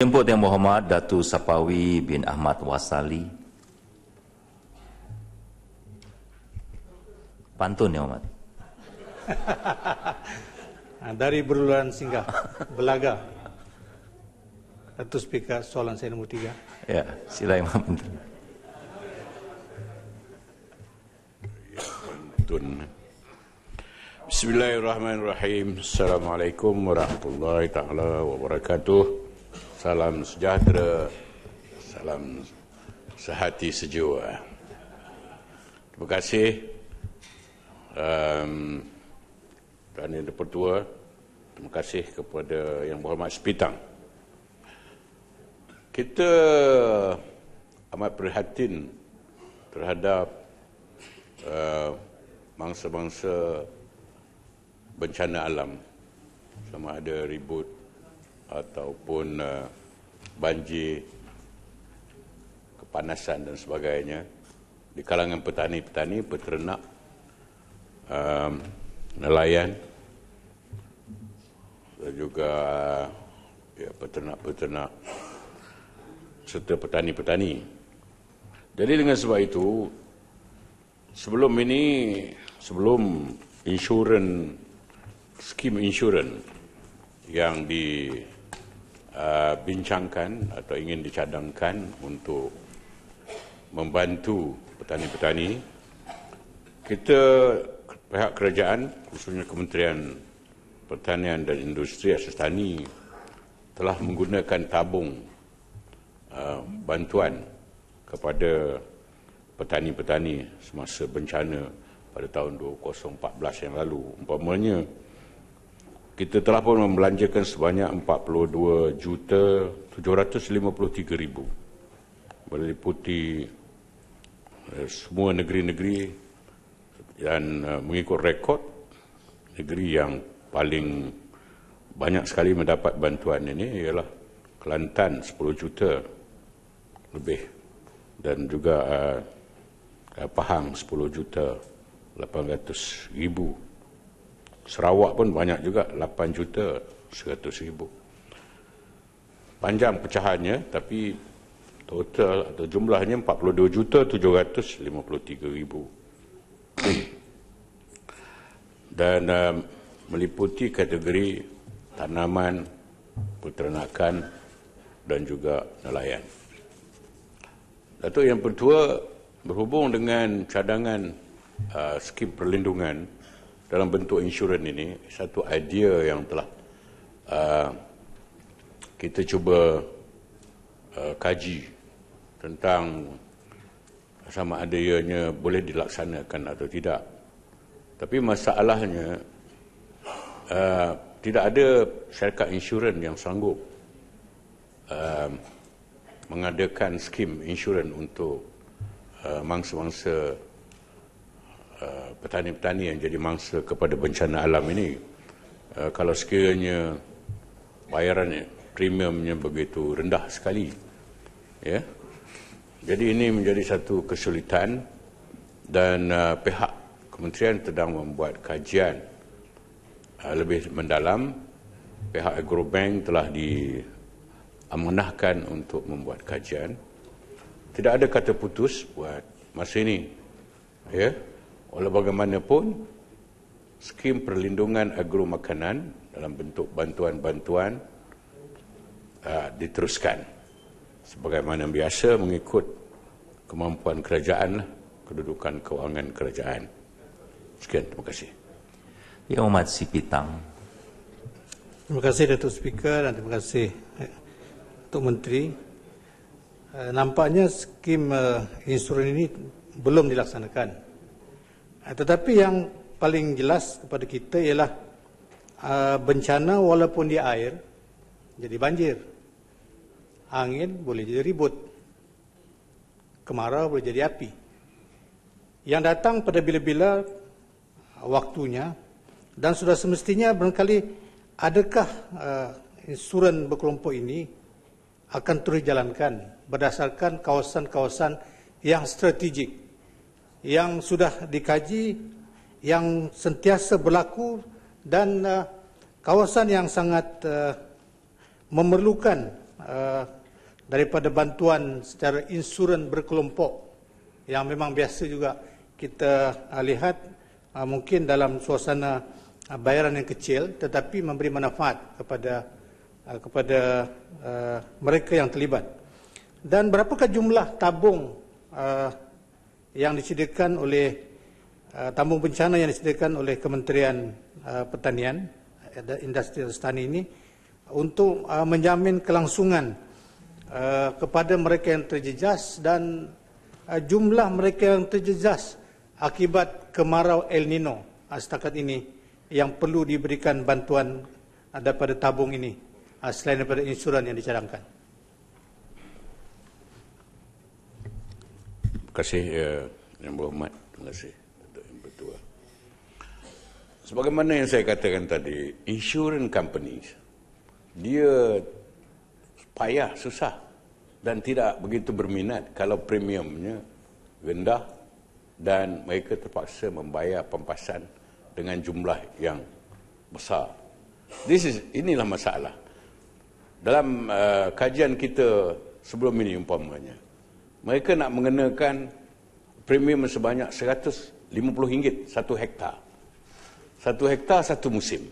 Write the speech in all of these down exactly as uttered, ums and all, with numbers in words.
Jemput Yang Berhormat Datuk Sapawi bin Ahmad Wasali. Pantun Yang Hormat. Dari Beruluan Singgah, Belaga. Datuk Speaker, soalan saya nombor tiga. Ya, sila Yang Menteri. Pantun. Bismillahirrahmanirrahim. Assalamualaikum warahmatullahi taala wabarakatuh. Salam sejahtera, salam sehati sejiwa. Terima kasih um, Tuan Yang Dipertua. Terima kasih kepada Yang Berhormat Sepitang. Kita amat prihatin terhadap uh, mangsa-mangsa bencana alam, sama ada ribut ataupun uh, banjir, kepanasan dan sebagainya di kalangan petani-petani, peternak, um, nelayan dan juga uh, ya, peternak-peternak serta petani-petani. Jadi dengan sebab itu, sebelum ini, sebelum insurans, skim insurans yang dibincangkan uh, atau ingin dicadangkan untuk membantu petani-petani, kita pihak kerajaan, khususnya Kementerian Pertanian dan Industri Asas Tani, telah menggunakan tabung uh, bantuan kepada petani-petani semasa bencana pada tahun dua ribu empat belas yang lalu. Umpamanya, kita telah pun membelanjakan sebanyak empat puluh dua juta tujuh ratus lima puluh tiga ribu, meliputi uh, semua negeri-negeri, dan uh, mengikut rekod, negeri yang paling banyak sekali mendapat bantuan ini ialah Kelantan sepuluh juta lebih, dan juga uh, uh, Pahang sepuluh juta lapan ratus ribu. Sarawak pun banyak juga, lapan juta seratus ribu. Panjang pecahannya, tapi total atau jumlahnya empat puluh dua juta tujuh ratus lima puluh tiga ribu. Dan um, meliputi kategori tanaman, peternakan dan juga nelayan. Datuk Yang Pertua, berhubung dengan cadangan uh, skim perlindungan dalam bentuk insurans ini, satu idea yang telah uh, kita cuba uh, kaji tentang sama ada ianya boleh dilaksanakan atau tidak. Tapi masalahnya, uh, tidak ada syarikat insurans yang sanggup uh, mengadakan skim insurans untuk uh, mangsa-mangsa uh, petani-petani yang jadi mangsa kepada bencana alam ini. Uh, kalau sekiranya bayarannya, premiumnya begitu rendah sekali, ya. Jadi ini menjadi satu kesulitan, dan uh, pihak kementerian sedang membuat kajian uh, lebih mendalam. Pihak Agrobank telah diamanahkan untuk membuat kajian. Tidak ada kata putus buat masa ini, ya. Walau bagaimanapun, skim perlindungan agro makanan dalam bentuk bantuan-bantuan uh, diteruskan sebagaimana biasa mengikut kemampuan kerajaan, kedudukan kewangan kerajaan. Sekian, terima kasih. Yang Hormat Sipitang. Terima kasih Datuk Speaker, dan terima kasih Datuk Menteri. Uh, nampaknya skim uh, insurans ini belum dilaksanakan. Uh, tetapi yang paling jelas kepada kita ialah uh, bencana walaupun di air jadi banjir, angin boleh jadi ribut, kemarau boleh jadi api. Yang datang pada bila-bila waktunya, dan sudah semestinya barangkali adakah uh, insurans berkelompok ini akan terus dijalankan berdasarkan kawasan-kawasan yang strategik, yang sudah dikaji, yang sentiasa berlaku, dan uh, kawasan yang sangat uh, memerlukan uh, daripada bantuan secara insurans berkelompok yang memang biasa juga kita uh, lihat uh, mungkin dalam suasana uh, bayaran yang kecil tetapi memberi manfaat kepada uh, kepada uh, mereka yang terlibat. Dan berapakah jumlah tabung uh, yang disediakan oleh uh, tabung bencana yang disediakan oleh Kementerian uh, Pertanian dan Industri Tani ini untuk uh, menjamin kelangsungan uh, kepada mereka yang terjejas dan uh, jumlah mereka yang terjejas akibat kemarau El Nino uh, setakat ini yang perlu diberikan bantuan uh, daripada tabung ini uh, selain daripada insurans yang dicadangkan. Terima kasih uh, Yang Berhormat. Terima kasih Datuk Yang Bertuah. Sebagaimana yang saya katakan tadi, insurance companies dia payah, susah dan tidak begitu berminat kalau premiumnya rendah dan mereka terpaksa membayar pampasan dengan jumlah yang besar. This is, inilah masalah. Dalam uh, kajian kita sebelum ini umpamanya, mereka nak mengenakan premium sebanyak seratus lima puluh ringgit satu hektar. Satu hektar satu musim.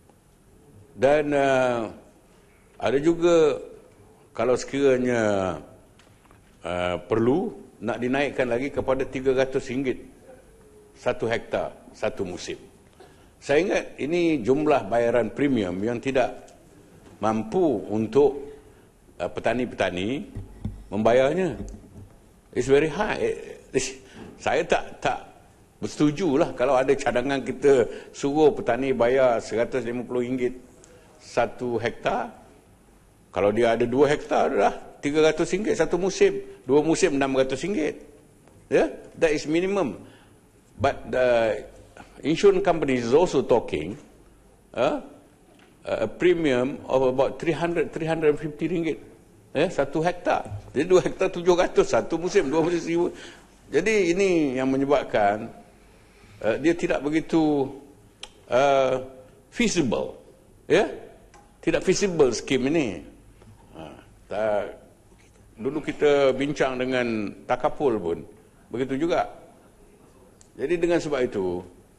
Dan uh, ada juga kalau sekiranya uh, perlu nak dinaikkan lagi kepada tiga ratus ringgit satu hektar satu musim. Saya ingat ini jumlah bayaran premium yang tidak mampu untuk uh, petani-petani membayarnya. It's very high. Saya tak tak bersetujulah kalau ada cadangan kita suruh petani bayar seratus lima puluh ringgit satu hektar. Kalau dia ada dua hektar dah tiga ratus ringgit satu musim, dua musim enam ratus ringgit. Ya, yeah? That is minimum. But the insurance company is also talking uh, a premium of about three hundred to three hundred fifty ringgit. Ya, yeah? Satu hektar. Jadi dua hektar tujuh ratus satu musim, dua musim seribu. Jadi ini yang menyebabkan uh, dia tidak begitu uh, feasible. Ya, yeah? Tidak feasible skim ini. Tak, dulu kita bincang dengan Takapul pun begitu juga. Jadi dengan sebab itu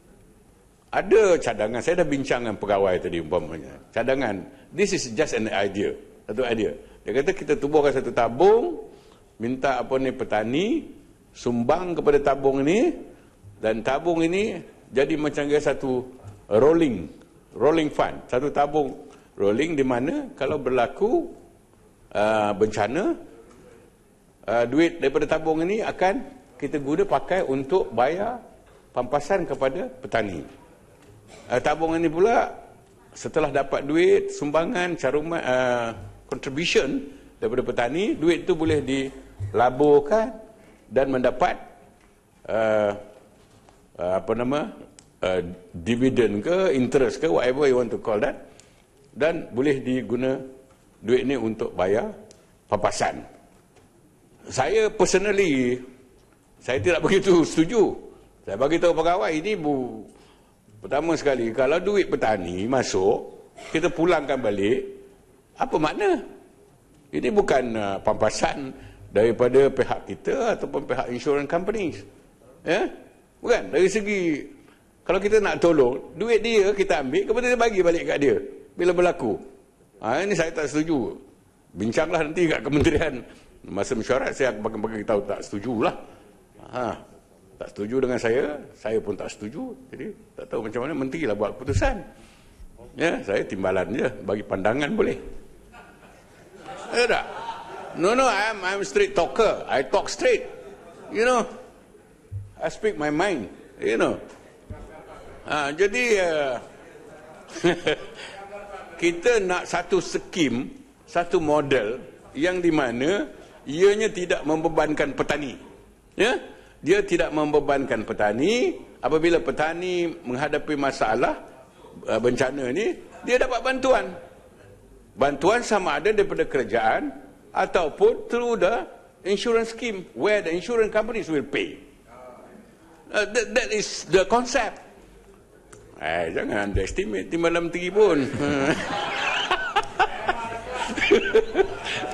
ada cadangan. Saya dah bincang dengan pegawai tadi umpamanya. Cadangan, this is just an idea, satu idea. Dia kata kita tubuhkan satu tabung, minta apa ni petani sumbang kepada tabung ini, dan tabung ini jadi macam satu rolling rolling fund, satu tabung rolling di mana kalau berlaku Uh, bencana, uh, duit daripada tabung ini akan kita guna pakai untuk bayar pampasan kepada petani. Uh, tabung ini pula setelah dapat duit, sumbangan, caruman, uh, contribution daripada petani, duit itu boleh dilaburkan dan mendapat uh, uh, apa nama uh, dividen ke, interest ke, whatever you want to call that, dan boleh diguna duit ini untuk bayar pampasan. Saya personally, saya tidak begitu setuju. Saya bagi tahu pegawai ini bu, pertama sekali kalau duit petani masuk, kita pulangkan balik, apa makna? Ini bukan uh, pampasan daripada pihak kita ataupun pihak insurance companies. Ya? Bukan, dari segi kalau kita nak tolong, duit dia kita ambil, kemudian kita bagi balik kat dia bila berlaku. Ha, ini saya tak setuju. Bincanglah nanti kat kementerian. Masa mesyuarat saya akan bagi tahu tak setujulah. Ha, tak setuju dengan saya, saya pun tak setuju. Jadi tak tahu macam mana menteri lah buat keputusan. Ya, saya timbalan je, bagi pandangan boleh. Ada tak? No no, I'm I'm straight talker. I talk straight. You know. I speak my mind, you know. Ha, jadi uh, kita nak satu skim, satu model yang di mana ianya tidak membebankan petani. Ya? Dia tidak membebankan petani. Apabila petani menghadapi masalah uh, bencana ni, dia dapat bantuan. Bantuan sama ada daripada kerajaan ataupun through the insurance scheme where the insurance companies will pay. Uh, that, that is the concept. Eh, jangan underestimate timbalan menteri pun.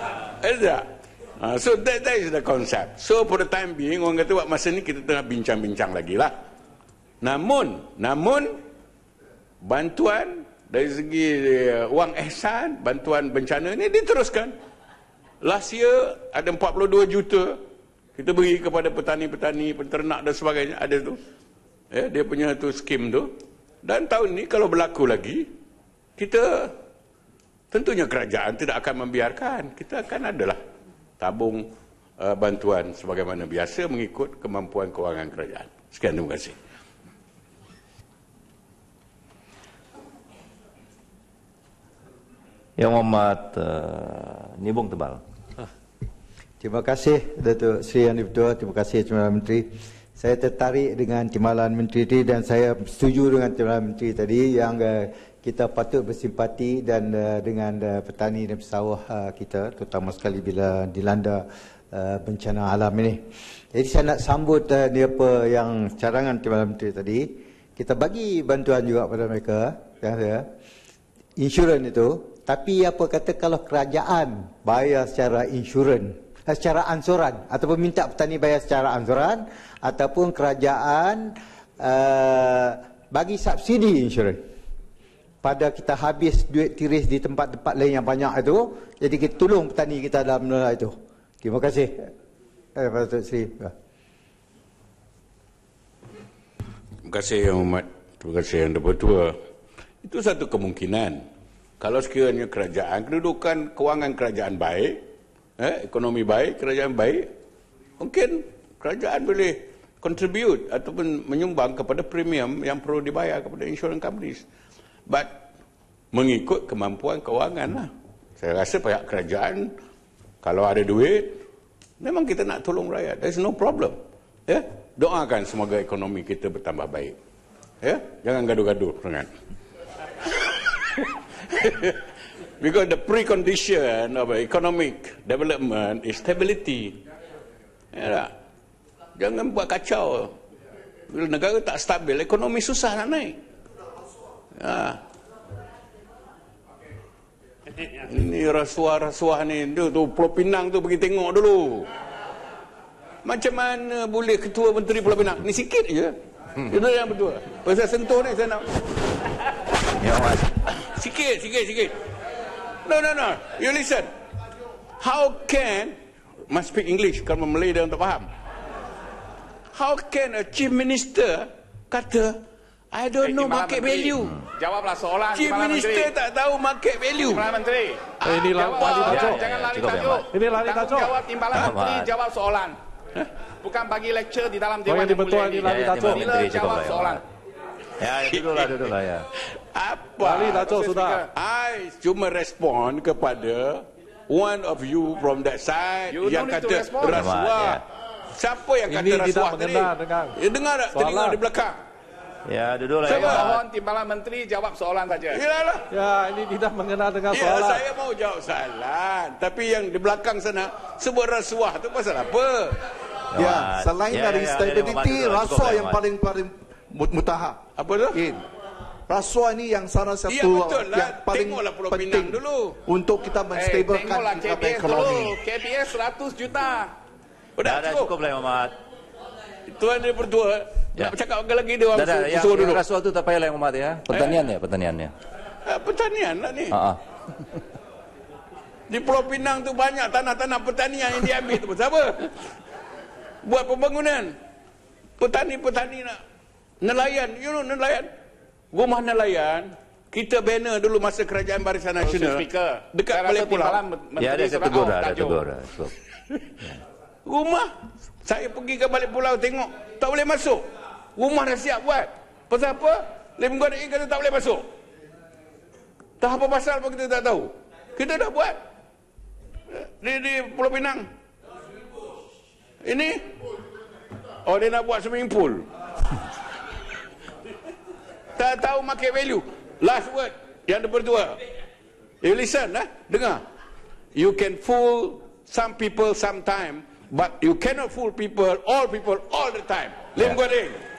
Tak? Uh, so that, that is the concept. So for the time being, orang kata buat masa ni kita tengah bincang-bincang lagi lah. Namun, namun bantuan dari segi uh, wang ihsan, bantuan bencana ni diteruskan. Last year ada empat puluh dua juta kita beri kepada petani-petani, penternak dan sebagainya, ada tu. Ya, dia punya tu skim tu. Dan tahun ni kalau berlaku lagi, kita tentunya kerajaan tidak akan membiarkan. Kita akan adalah tabung uh, bantuan sebagaimana biasa mengikut kemampuan kewangan kerajaan. Sekian, terima kasih. Yang Muhammad uh, Nibong Tebal. Terima kasih Datuk Seri Yang di-Pertua, terima kasih Timbalan Menteri. Saya tertarik dengan timbalan Menteri tadi dan saya setuju dengan timbalan Menteri tadi yang uh, kita patut bersimpati dan uh, dengan uh, petani dan pesawah uh, kita, terutama sekali bila dilanda uh, bencana alam ini. Jadi saya nak sambut uh, ni apa yang cadangan timbalan Menteri tadi. Kita bagi bantuan juga pada mereka, ya, insurans itu. Tapi apa kata kalau kerajaan bayar secara insurans, secara ansuran, ataupun minta petani bayar secara ansuran, ataupun kerajaan uh, bagi subsidi insurans pada kita habis duit tiris di tempat-tempat lain yang banyak itu, jadi kita tolong petani kita dalam benda itu. Terima kasih. Eh, Datuk Seri. Terima kasih Yang Hormat, terima kasih Yang di-Pertua. Itu satu kemungkinan. Kalau sekiranya kerajaan, kedudukan kewangan kerajaan baik, eh, ekonomi baik, kerajaan baik, mungkin kerajaan boleh contribute ataupun menyumbang kepada premium yang perlu dibayar kepada insurance companies. But mengikut kemampuan kewangan lah. Saya rasa pihak kerajaan, kalau ada duit, memang kita nak tolong rakyat. There's no problem. Ya? Doakan semoga ekonomi kita bertambah baik. Ya? Jangan gaduh-gaduh dengan. Because the precondition of economic development is stability. Ya tak? Jangan buat kacau. Bila negara tak stabil, ekonomi susah nak naik. Ya. Ini rasuah-rasuah ni, tu, tu Pulau Pinang tu pergi tengok dulu. Macam mana boleh Ketua Menteri Pulau Pinang? Ni sikit je. Hmm. Itu yang betul. Pasal sentuh ni saya nak. Ya, Mas. Sikit, sikit, sikit. No, no, no. You listen. How can, must speak English, kalau Malay dia untuk faham. How can a chief minister kata, I don't eh, know market Menteri. value. Hmm. Jawablah soalan. Chief minister Menteri. tak tahu market value. Timbalan Menteri. Ah, eh, ini lari tajuk. Jangan lari ya, tajuk. Ini lari tajuk. Jawab Timbalan Menteri, jawab soalan. Bukan bagi lecture di dalam Dewan Yang Mulia ini. Lari tajuk. Bila jawab soalan. Ya, duduklah, duduklah ya. Apa? Lari tajuk sudah. I cuma respon kepada one of you from that side you yang kata rasuah. Siapa yang kata rasuah tadi? Ya, dengar tak telinga di belakang? Ya, duduklah saya ya. mohon Timbalan Menteri jawab soalan saja. Yalah. Ya, ini tidak mengenal dengan Ya, soalan. saya mau jawab soalan. Tapi yang di belakang sana sebut rasuah tu pasal apa? Ya, selain ya, dari ya, ya, stability, ya, ya, rasuah ya, yang ya, paling paling mutahak. Apa tu? In. Rasuah ini yang salah satu Ya, betul lah. yang paling Tengoklah Pulau penting Pinang dulu. untuk kita Eh, menstabilkan tengoklah K B S ekonomi. dulu. K B S seratus juta. Udah Dah, dah cukup. cukup lah, Muhammad. Tuan dia berdua. Ya. Nak bercakap apa lagi dia orang Dah, dah, suruh yang, suruh dulu. yang rasuah tu tak payah lah, Muhammad ya. Pertaniannya, pertaniannya. Eh, pertanian lah ni. Ha ah. Di Pulau Pinang tu banyak tanah-tanah pertanian yang diambil tu. Pasal apa? Buat pembangunan. Petani-petani nak nelayan. You know nelayan? Rumah nelayan. Kita banner dulu masa Kerajaan Barisan Nasional. Speaker. Dekat Saya balik rasa pulau. Timbalan Menteri Ya, ada saya sudah tegur out dah, ada tajuk. tegur dah. Cukup. Rumah. Saya pergi ke balik pulau tengok. Tak boleh masuk. Rumah dah siap buat. Pasal apa? Lim Guan Ing kata tak boleh masuk. Tak apa pasal apa kita tak tahu. Kita dah buat. Di, di Pulau Pinang. Ini. Oh, dia nak buat swimming pool. Tak tahu market value. Last word. Yang berdua. You listen lah. Dengar. You can fool some people sometime. But you cannot fool people, all people, all the time. Lim Guan Ing.